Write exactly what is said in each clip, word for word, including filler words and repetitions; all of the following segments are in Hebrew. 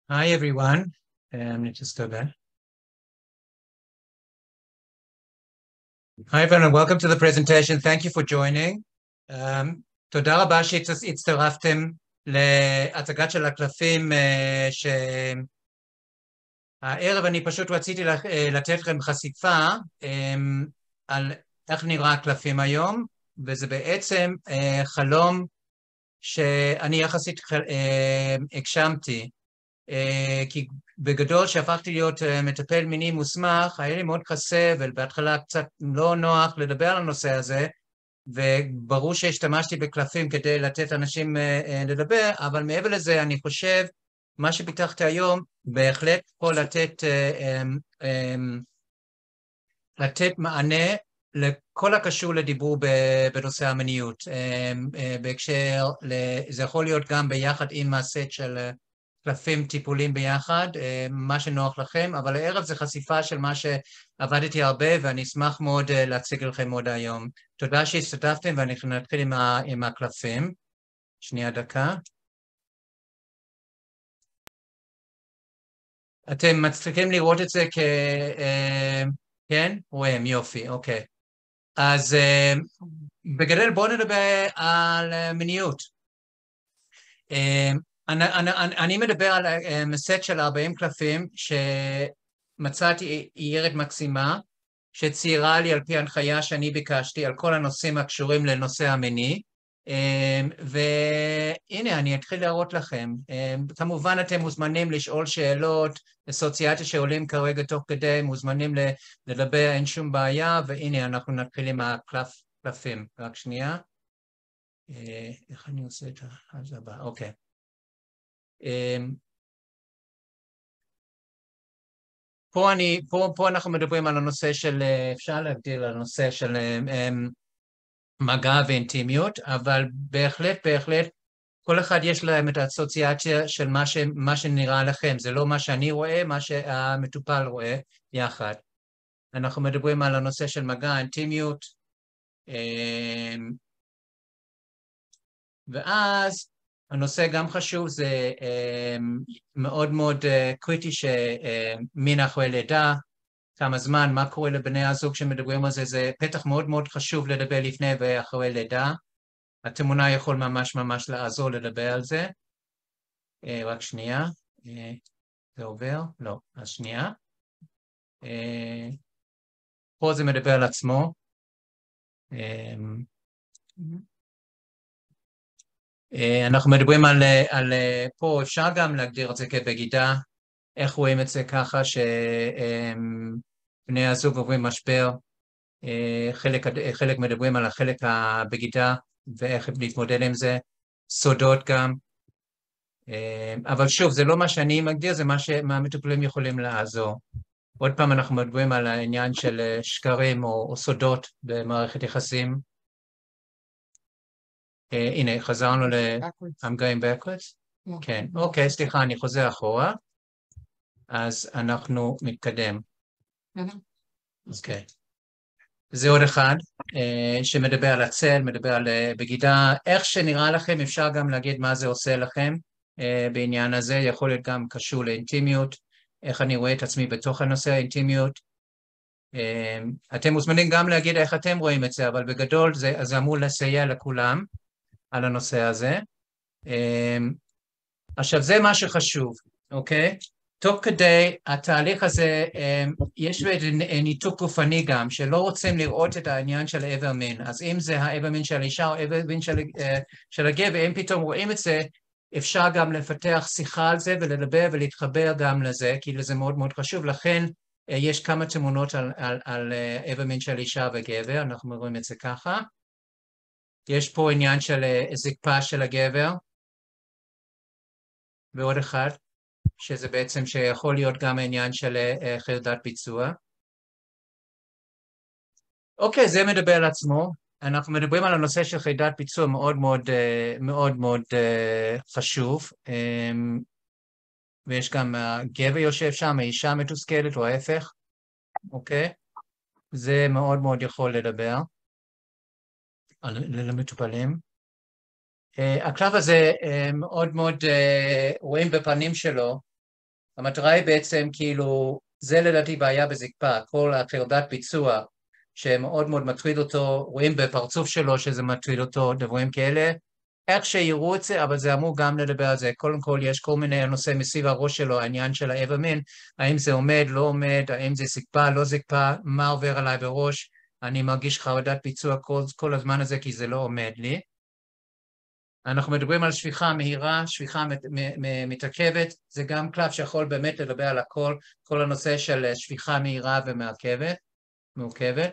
Hi, everyone. Um, let's just go there. Hi, everyone, and welcome to the presentation. Thank you for joining. Um, תודה רבה שהצטרפתם להצגת של הקלפים שהערב אני פשוט רציתי לתת לכם חשיפה על איך נראה הקלפים היום, וזה בעצם חלום שאני יחסית הגשמתי. Uh, כי בגדול שהפכתי להיות uh, מטפל מיני מוסמך, היה לי מאוד קשה ובהתחלה קצת לא נוח לדבר על הנושא הזה, וברור שהשתמשתי בקלפים כדי לתת אנשים uh, uh, לדבר, אבל מעבר לזה אני חושב, מה שפיתחתי היום בהחלט יכול לתת, uh, um, um, לתת מענה לכל הקשור לדיבור בנושא המיניות, um, uh, בהקשר, זה יכול להיות גם ביחד עם הסט של קלפים טיפולים ביחד, מה שנוח לכם, אבל הערב זה חשיפה של מה שעבדתי הרבה, ואני אשמח מאוד להציג לכם עוד היום. תודה שהשתתפתם, ואני נתחיל עם, ה, עם הקלפים. שנייה דקה. אתם מצליחים לראות את זה כ... כן? רואים, יופי, אוקיי. אז בגדול בואו נדבר על מיניות. אני, אני, אני מדבר על סט של ארבעים קלפים שמצאתי ירד מקסימה שציירה לי על פי הנחיה שאני ביקשתי על כל הנושאים הקשורים לנושא המיני, והנה אני אתחיל להראות לכם. כמובן אתם מוזמנים לשאול שאלות אסוציאציה שעולים כרגע תוך כדי, מוזמנים לדבר, אין שום בעיה, והנה אנחנו נתחיל עם הקלפים. רק שנייה. איך אני עושה את זה הבא? אוקיי. פה, אני, פה, פה אנחנו מדברים על הנושא של, אפשר להגדיל על הנושא של מגע ואינטימיות, אבל בהחלט, בהחלט, כל אחד יש להם את האסוציאציה של מה, ש, מה שנראה לכם, זה לא מה שאני רואה, מה שהמטופל רואה יחד. אנחנו מדברים על הנושא של מגע, אינטימיות, ואז הנושא גם חשוב, זה מאוד מאוד קריטי שמין אחרי לידה, כמה זמן, מה קורה לבני הזוג שמדברים על זה, זה פתח מאוד מאוד חשוב לדבר לפני ואחרי לידה. התמונה יכול ממש ממש לעזור לדבר על זה. רק שנייה, זה עובר? לא, אז שנייה. פה זה מדבר על עצמו. אנחנו מדברים על, על, פה אפשר גם להגדיר את זה כבגידה, איך רואים את זה ככה שבני הזוג עוברים משבר, חלק, חלק מדברים על החלק הבגידה ואיך להתמודד עם זה, סודות גם, אבל שוב זה לא מה שאני מגדיר, זה מה שהמטופלים יכולים לעזור. עוד פעם אנחנו מדברים על העניין של שקרים או, או סודות במערכת יחסים. Uh, הנה, חזרנו ל... I'm going backwards? כן, אוקיי, סליחה, אני חוזר אחורה. אז אנחנו מתקדם. אוקיי. זה עוד אחד uh, שמדבר על הצל, מדבר על uh, בגידה. איך שנראה לכם, אפשר גם להגיד מה זה עושה לכם uh, בעניין הזה. יכול להיות גם קשור לאינטימיות, איך אני רואה את עצמי בתוך הנושא האינטימיות. Uh, אתם מוזמנים גם להגיד איך אתם רואים את זה, אבל בגדול זה, זה אמור לסייע לכולם. על הנושא הזה. עכשיו, זה מה שחשוב, אוקיי? תוך כדי התהליך הזה, יש ניתוק גופני גם, שלא רוצים לראות את העניין של האיבר מין. אז אם זה האיבר מין של האישה או האיבר מין של, של הגבר, אם פתאום רואים את זה, אפשר גם לפתח שיחה על זה ולדבר ולהתחבר גם לזה, כי זה מאוד מאוד חשוב. לכן, יש כמה תמונות על, על, על האיבר מין של אישה וגבר, אנחנו רואים את זה ככה. יש פה עניין של זקפה של הגבר, ועוד אחד, שזה בעצם שיכול להיות גם העניין של חרדת ביצוע. אוקיי, זה מדבר על עצמו. אנחנו מדברים על הנושא של חרדת ביצוע מאוד מאוד מאוד מאוד חשוב, ויש גם הגבר יושב שם, האישה מתוסכלת או ההפך, אוקיי? זה מאוד מאוד יכול לדבר למטופלים. הקלף הזה מאוד מאוד רואים בפנים שלו המטרה היא בעצם כאילו, זה לדעתי בעיה בזקפה, כל החרדת ביצוע שמאוד מאוד מטריד אותו, רואים בפרצוף שלו שזה מטריד אותו, דברים כאלה, איך שיראו את זה, אבל זה אמור גם לדבר על זה. קודם כל, יש כל מיני נושא מסביב הראש שלו, העניין של האב המין, האם זה עומד, לא עומד, האם זה זקפה, לא זקפה, מה עובר עליי בראש, אני מרגיש חרדת ביצוע כל, כל הזמן הזה, כי זה לא עומד לי. אנחנו מדברים על שפיכה מהירה, שפיכה מתעכבת, זה גם קלף שיכול באמת לדבר על הכל, כל הנושא של שפיכה מהירה ומעכבת, מעוכבת.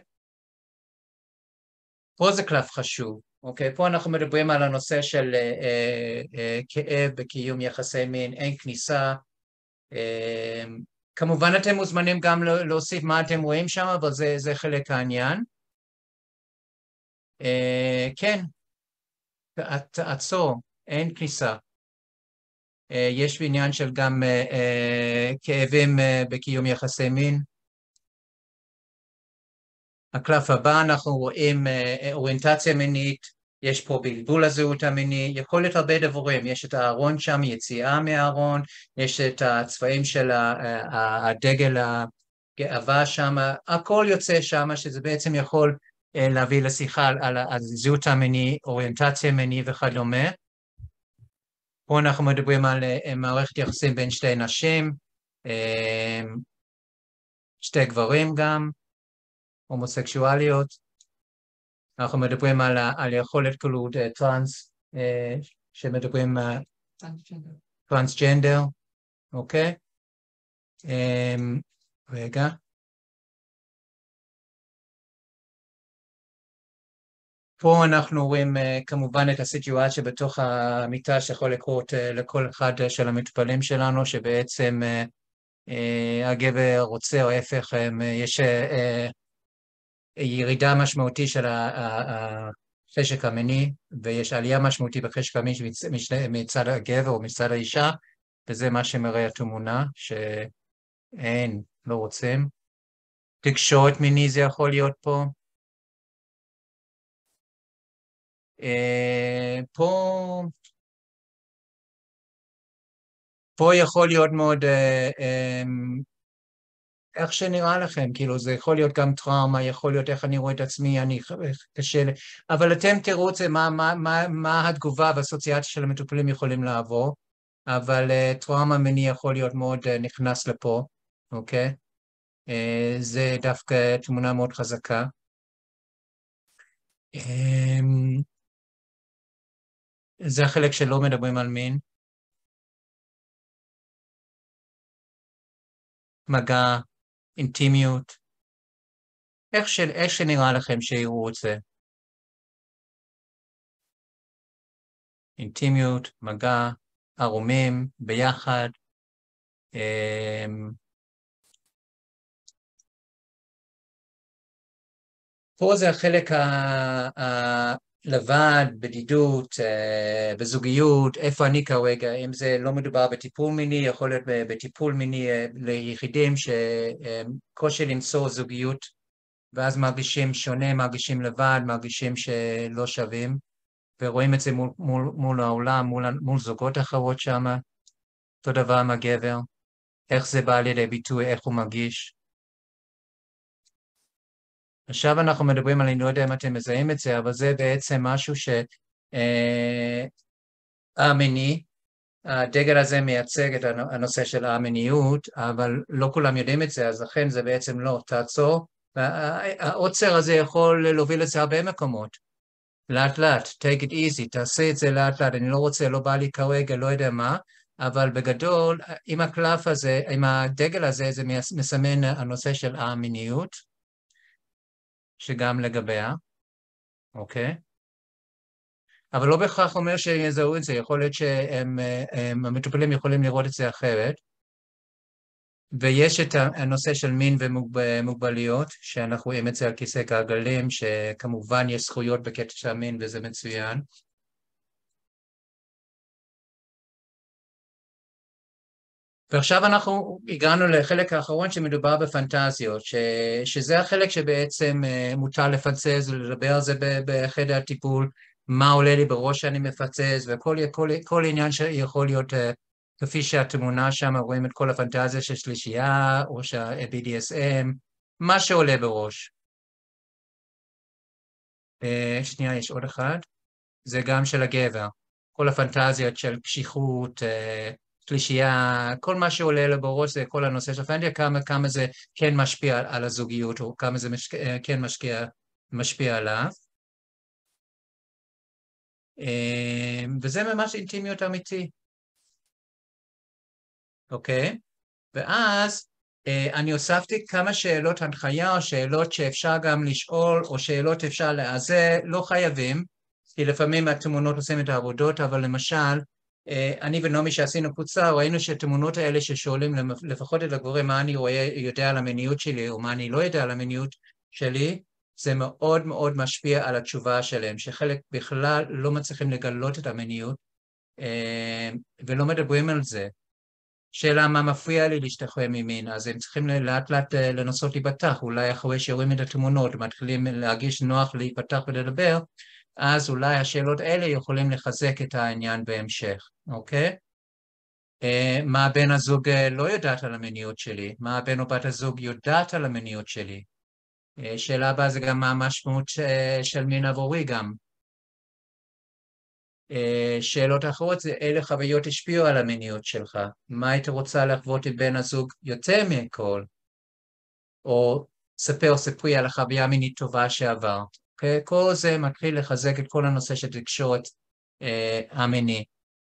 פה זה קלף חשוב, אוקיי? פה אנחנו מדברים על הנושא של אה, אה, כאב בקיום יחסי מין, אין כניסה. אה, כמובן אתם מוזמנים גם להוסיף מה אתם רואים שם, אבל זה, זה חלק העניין. אה, כן, עצור, אין כניסה. אה, יש בעניין של גם אה, אה, כאבים אה, בקיום יחסי מין. הקלף הבא אנחנו רואים אוריינטציה מינית, יש פה בלבול הזהות המיני, יכול להיות הרבה דברים, יש את הארון שם, יציאה מהארון, יש את הצבעים של הדגל הגאווה שם, הכל יוצא שם, שזה בעצם יכול להביא לשיחה על הזהות המיני, אוריינטציה מיני וכדומה. פה אנחנו מדברים על מערכת יחסים בין שתי נשים, שתי גברים גם, הומוסקשואליות, אנחנו מדברים על, על יכולת כאילו טרנס, שמדברים טרנסג'נדר, אוקיי? רגע. פה אנחנו רואים כמובן את הסיטואציה בתוך המיטה שיכול לקרות לכל אחד של המטופלים שלנו, שבעצם הגבר רוצה או ההפך, יש ירידה משמעותית של החשק המיני, ויש עלייה משמעותית בחשק המיני מצד הגבר או מצד האישה, וזה מה שמראה התמונה, שאין, לא רוצים. תקשורת מיני זה יכול להיות פה. פה, פה יכול להיות מאוד, איך שנראה לכם, כאילו זה יכול להיות גם טראומה, יכול להיות איך אני רואה את עצמי, אני קשה, אבל אתם תראו את זה, מה, מה, מה, מה התגובה והאסוציאציה של המטופלים יכולים לעבור, אבל uh, טראומה מיני יכול להיות מאוד uh, נכנס לפה, אוקיי? Uh, זה דווקא תמונה מאוד חזקה. Um, זה החלק שלא מדברים על מין. מגע, אינטימיות. איך, ש... איך שנראה לכם שיראו את זה? אינטימיות, מגע, ערומים, ביחד. פה זה החלק הלבד, בדידות, בזוגיות, איפה אני כרגע, אם זה לא מדובר בטיפול מיני, יכול להיות בטיפול מיני ליחידים שקושי למצוא זוגיות, ואז מרגישים שונה, מרגישים לבד, מרגישים שלא שווים, ורואים את זה מול, מול, מול העולם, מול, מול זוגות אחרות שם, אותו דבר עם הגבר, איך זה בא לידי ביטוי, איך הוא מרגיש. עכשיו אנחנו מדברים על, אני לא יודע אם אתם מזהים את זה, אבל זה בעצם משהו שהמיני, הדגל הזה מייצג את הנושא של המיניות, אבל לא כולם יודעים את זה, אז לכן זה בעצם לא תעצור, העוצר הזה יכול להוביל את זה הרבה מקומות, לאט לאט, take it easy, תעשה את זה לאט לאט, אני לא רוצה, לא בא לי כרגע, לא יודע מה, אבל בגדול, עם הקלף הזה, עם הדגל הזה, זה מסמן הנושא של המיניות, שגם לגביה, אוקיי? אבל לא בהכרח אומר שיזהו את זה, יכול להיות שהמטופלים יכולים לראות את זה אחרת, ויש את הנושא של מין ומוגבלויות, שאנחנו רואים את זה על כיסא גלגלים, שכמובן יש זכויות בקטע של המין וזה מצוין. ועכשיו אנחנו הגענו לחלק האחרון שמדובר בפנטזיות, ש, שזה החלק שבעצם מותר לפצז ולדבר על זה בחדר הטיפול, מה עולה לי בראש שאני מפצז, וכל כל, כל עניין שיכול להיות כפי שהתמונה שם רואים את כל הפנטזיה של שלישייה, או שה-בי די אס אם, מה שעולה בראש. Uh, שנייה, יש עוד אחד. זה גם של הגבר. כל הפנטזיות של קשיחות, uh, שלישייה, כל מה שעולה לו בראש זה כל הנושא של פנטזיה, כמה, כמה זה כן משפיע על, על הזוגיות, או כמה זה משק, uh, כן משקיע, משפיע עליו. Uh, וזה ממש אינטימיות אמיתי. אוקיי? ואז uh, אני הוספתי כמה שאלות הנחיה, או שאלות שאפשר גם לשאול, או שאלות אפשר להיעזר, לא חייבים, כי לפעמים התמונות עושים את העבודות, אבל למשל, אני ונעמי שעשינו קבוצה, ראינו שהתמונות האלה ששואלים לפחות את הגורם מה אני רואה, יודע על המיניות שלי, או מה אני לא יודע על המיניות שלי, זה מאוד מאוד משפיע על התשובה שלהם, שחלק בכלל לא מצליחים לגלות את המיניות, ולא מדברים על זה. שאלה מה מפריע לי להשתחרר ממין, אז הם צריכים לאט לאט לנסות להיפתח, אולי אחרי שרואים את התמונות, מתחילים להרגיש נוח להיפתח ולדבר, אז אולי השאלות האלה יכולים לחזק את העניין בהמשך, אוקיי? Uh, מה בן הזוג uh, לא יודעת על המיניות שלי? מה בן או בת הזוג יודעת על המיניות שלי? Uh, שאלה הבאה זה גם מה המשמעות uh, של מין עבורי גם. Uh, שאלות אחרות זה אלה חוויות השפיעו על המיניות שלך. מה היית רוצה לחוות עם בן הזוג יותר מכל? או ספר או ספרי על החוויה מינית טובה שעבר. Okay? כל זה מתחיל לחזק את כל הנושא של תקשורת uh, המיני.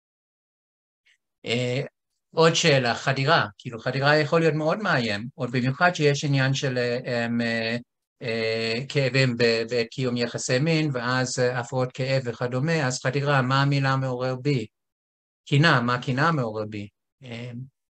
Uh, עוד שאלה, חדירה, כאילו חדירה יכול להיות מאוד מאיים, עוד במיוחד שיש עניין של uh, um, uh, כאבים בקיום יחסי מין, ואז uh, הפרעות כאב וכדומה, אז חדירה, מה המילה מעורר בי? קינה, מה קינה מעורר בי? Uh,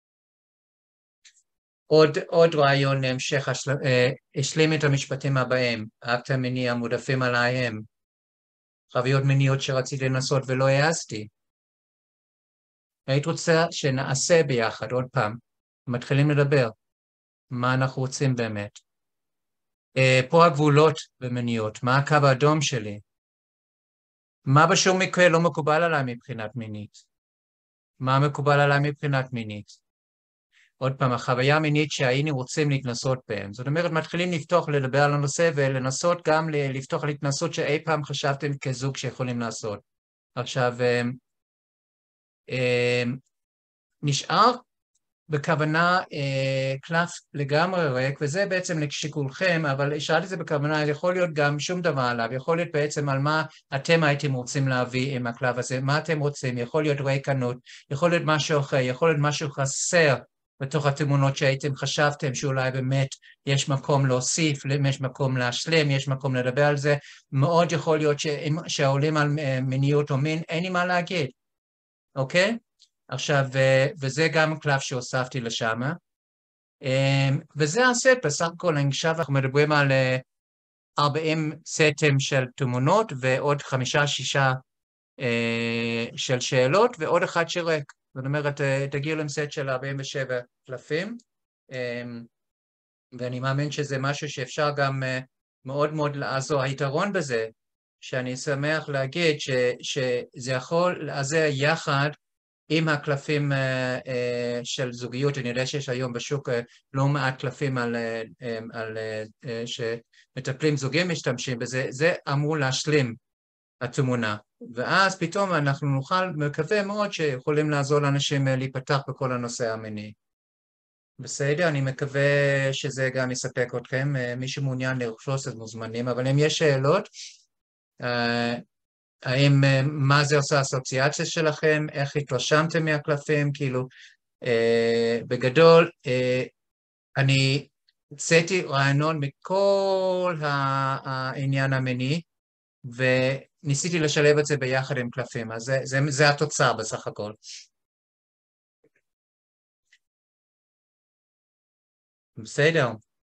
עוד, עוד רעיון להמשך, השל... uh, השלים את המשפטים הבאים, האקט המיני המודפים עליהם, חוויות מיניות שרציתי לנסות ולא העזתי. היית רוצה שנעשה ביחד, עוד פעם, מתחילים לדבר, מה אנחנו רוצים באמת. Uh, פה הגבולות במיניות, מה הקו האדום שלי? מה בשום מקרה לא מקובל עליי מבחינת מינית? מה מקובל עליי מבחינת מינית? עוד פעם, החוויה המינית שהיינו רוצים להתנסות בהם. זאת אומרת, מתחילים לפתוח לדבר על הנושא ולנסות גם לפתוח על התנסות שאי פעם חשבתם כזוג שיכולים לעשות. עכשיו, uh, uh, נשאר בכוונה אה, קלף לגמרי ריק, וזה בעצם לשיקולכם, אבל השארתי את זה בכוונה, יכול להיות גם שום דבר עליו, יכול להיות בעצם על מה אתם הייתם רוצים להביא עם הקלף הזה, מה אתם רוצים, יכול להיות ריקנות, יכול להיות משהו אחר, יכול להיות משהו חסר בתוך התמונות שהייתם חשבתם, שאולי באמת יש מקום להוסיף, יש מקום להשלים, יש מקום לדבר על זה, מאוד יכול להיות שהעולים על מיניות או מין, אין לי מה להגיד, אוקיי? עכשיו, וזה גם קלף שהוספתי לשם, וזה הסט, בסך הכל עכשיו אנחנו מדברים על ארבעים סטים של תמונות, ועוד חמישה, שישה של שאלות, ועוד אחד שרק. זאת אומרת, תגיעו לסט של ארבעים ושבע קלפים, ואני מאמין שזה משהו שאפשר גם מאוד מאוד לעזור. היתרון בזה, שאני שמח להגיד שזה יכול לעזר יחד, עם הקלפים uh, uh, של זוגיות, אני יודע שיש היום בשוק uh, לא מעט קלפים על, uh, על, uh, uh, שמטפלים זוגים משתמשים בזה, זה אמור להשלים התמונה. ואז פתאום אנחנו נוכל, מקווה מאוד שיכולים לעזור לאנשים uh, להיפתח בכל הנושא המיני. בסדר, אני מקווה שזה גם יספק אתכם, uh, מי שמעוניין לרכוש את מוזמנים, אבל אם יש שאלות, uh, האם, מה זה עושה האסוציאציה שלכם, איך התרשמתם מהקלפים, כאילו, אה, בגדול, אה, אני הוצאתי רעיון מכל העניין המיני, וניסיתי לשלב את זה ביחד עם קלפים, אז זה, זה, זה התוצר בסך הכל. בסדר.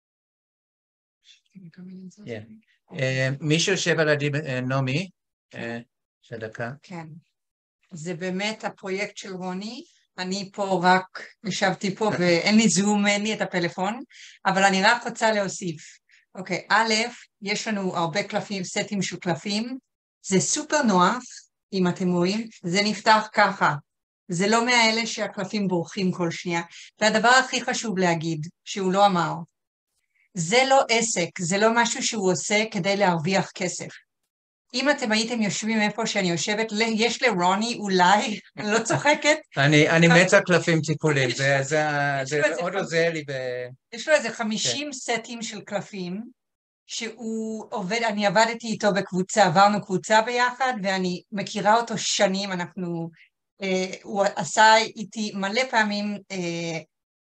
Yeah. אה, מישהו יושב על עדי, נעמי, של דקה. כן. זה באמת הפרויקט של רוני, אני פה רק, ישבתי פה ואין לי זום, אין לי את הפלאפון, אבל אני רק רוצה להוסיף. אוקיי, א', יש לנו הרבה קלפים, סטים של קלפים, זה סופר נוח, אם אתם רואים, זה נפתח ככה. זה לא מהאלה שהקלפים בורחים כל שנייה. והדבר הכי חשוב להגיד, שהוא לא אמר, זה לא עסק, זה לא משהו שהוא עושה כדי להרוויח כסף. אם אתם הייתם יושבים איפה שאני יושבת, יש לרוני אולי, אני לא צוחקת. אני, אני מת על קלפים טיפולים, זה, זה, זה מאוד עוזר לי ב... יש לו איזה חמישים סטים של קלפים, שהוא עובד, אני עבדתי איתו בקבוצה, עברנו קבוצה ביחד, ואני מכירה אותו שנים, אנחנו, אה, הוא עשה איתי מלא פעמים אה,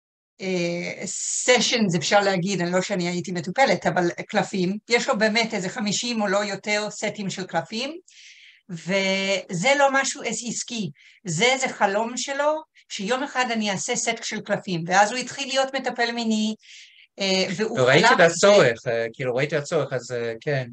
סשנס, אפשר להגיד, אני לא שאני הייתי מטופלת, אבל קלפים, יש לו באמת איזה חמישים או לא יותר סטים של קלפים, וזה לא משהו עסקי, זה איזה חלום שלו, שיום אחד אני אעשה סט של קלפים, ואז הוא התחיל להיות מטפל מיני, והוא חלם... ראיתי את הצורך, כאילו ראיתי את הצורך, אז כן.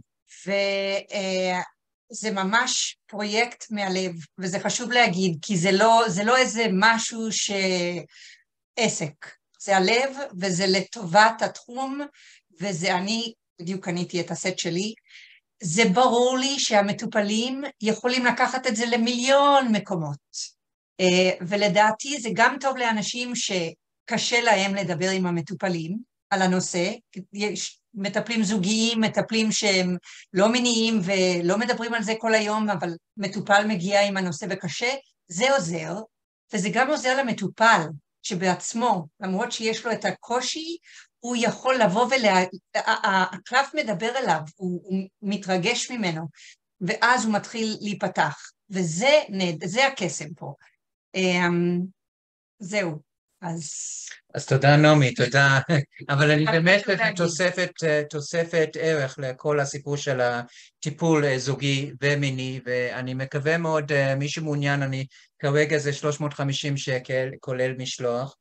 וזה ממש פרויקט מהלב, וזה חשוב להגיד, כי זה לא, זה לא איזה משהו שעסק, זה הלב, וזה לטובת התחום, וזה אני, בדיוק קניתי את הסט שלי, זה ברור לי שהמטופלים יכולים לקחת את זה למיליון מקומות, ולדעתי זה גם טוב לאנשים שקשה להם לדבר עם המטופלים על הנושא, יש מטפלים זוגיים, מטפלים שהם לא מיניים ולא מדברים על זה כל היום, אבל מטופל מגיע עם הנושא וקשה, זה עוזר, וזה גם עוזר למטופל, שבעצמו, למרות שיש לו את הקושי, הוא יכול לבוא והקלף מדבר אליו, הוא, הוא מתרגש ממנו, ואז הוא מתחיל להיפתח, וזה נד, זה הקסם פה. Um, זהו, אז... אז תודה נעמי, תודה, אבל אני באמת תוספת, תוספת ערך לכל הסיפור של הטיפול זוגי ומיני, ואני מקווה מאוד, מי שמעוניין, אני כרגע זה שלוש מאות וחמישים שקל, כולל משלוח,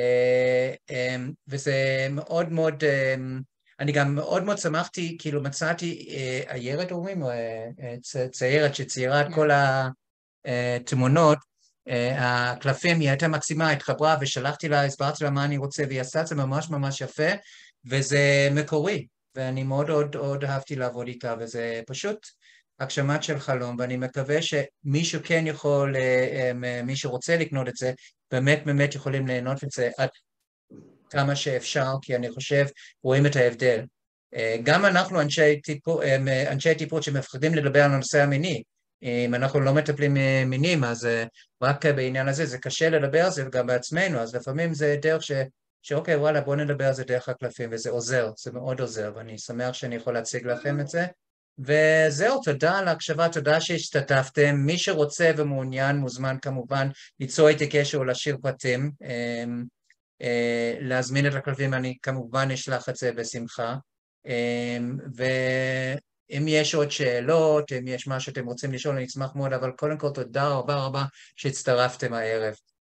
וזה מאוד מאוד, אני גם מאוד מאוד שמחתי, כאילו מצאתי עיירת אומרים, ציירת שציירה את כל התמונות, הקלפים, היא הייתה מקסימה, התחברה ושלחתי לה, הסברתי לה מה אני רוצה, והיא עשתה את זה ממש ממש יפה, וזה מקורי, ואני מאוד מאוד מאוד אהבתי לעבוד איתה, וזה פשוט הגשמת של חלום, ואני מקווה שמישהו כן יכול, מי שרוצה לקנות את זה, באמת באמת יכולים ליהנות את זה עד כמה שאפשר, כי אני חושב, רואים את ההבדל. גם אנחנו אנשי טיפול, אנשי טיפול שמפחדים לדבר על הנושא המיני, אם אנחנו לא מטפלים מינים, אז רק בעניין הזה זה קשה לדבר על זה גם בעצמנו, אז לפעמים זה דרך ש... שאוקיי, וואלה, בואו נדבר על זה דרך הקלפים, וזה עוזר, זה מאוד עוזר, ואני שמח שאני יכול להציג לכם את זה. וזהו, תודה על ההקשבה, תודה שהשתתפתם. מי שרוצה ומעוניין מוזמן כמובן ליצור איתי קשר או להשאיר פרטים, להזמין את הקלפים, אני כמובן אשלח את זה בשמחה. ו... אם יש עוד שאלות, אם יש מה שאתם רוצים לשאול, אני אשמח מאוד, אבל קודם כל תודה רבה רבה שהצטרפתם הערב.